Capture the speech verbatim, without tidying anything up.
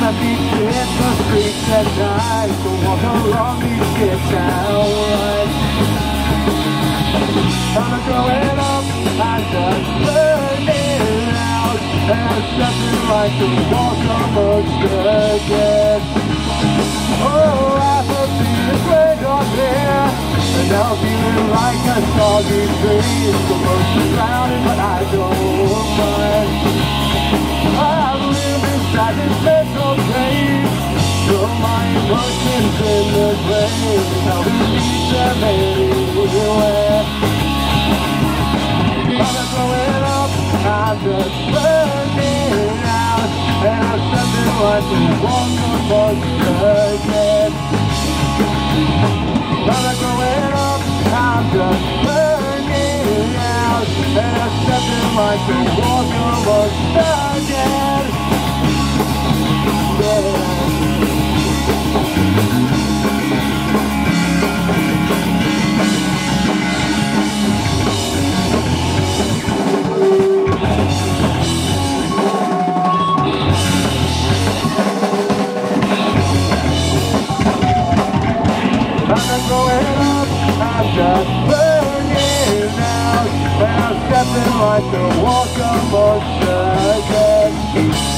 let me hit the streets at night, so walk along these midtown lines. I'm growing up, I'm just burning out, and there's nothing like to walk amongst the dead. Oh, apathy is laid on here, and now I'm feeling like a soggy tree. The most surrounded, but I don't mind. I live inside this mental cave, throw my emotions in the grave, and I'll repeat them anywhere. I'm growing up, I'm just burning out, and I'm something like to walk amongst the dead. I'm growing up, I'm just burning out, and I'm something like to walk amongst the dead. Yeah. I'm growing up, I'm just burning out, and I'm stepping like to walk amongst the dead.